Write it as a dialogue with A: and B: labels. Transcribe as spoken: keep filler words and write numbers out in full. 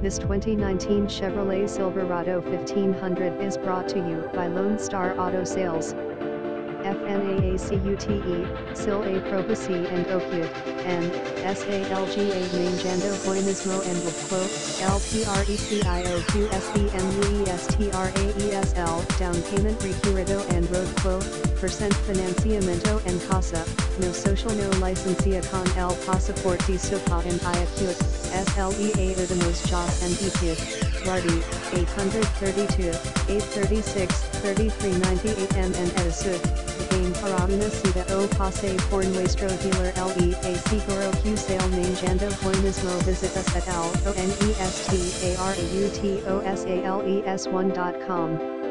A: This twenty nineteen Chevrolet Silverado fifteen hundred is brought to you by Lone Star Auto Sales. F N A A C U T E, Sil A Probacy and Ocu, N, S A L G A Manjando Hoinismo and Wquo, L P R E C I O Q S E M U E S T R A E S L, Down Payment Recurrido and Road Quo, Percent Financiamiento and Casa, No Social No Licencia con el Pasaporte Sopa and Iacute, S L E A Udamos Jos and Etu, Lardy, eight thirty-two, eight thirty-six, thirty-three ninety-eight M and Edisud, Game para una cita o pase por nuestro dealer L E A Seguro Q Sale Manjando Hoinismo visit us at L O N E S T A R A U T O S A L E S one dot com.